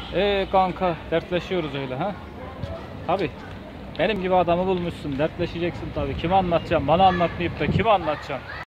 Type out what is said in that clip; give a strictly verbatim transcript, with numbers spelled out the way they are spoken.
Ee kanka, dertleşiyoruz öyle ha. Tabi. Benim gibi adamı bulmuşsun, dertleşeceksin tabi. Kime anlatacağım? Bana anlatmayıp da kime anlatacağım?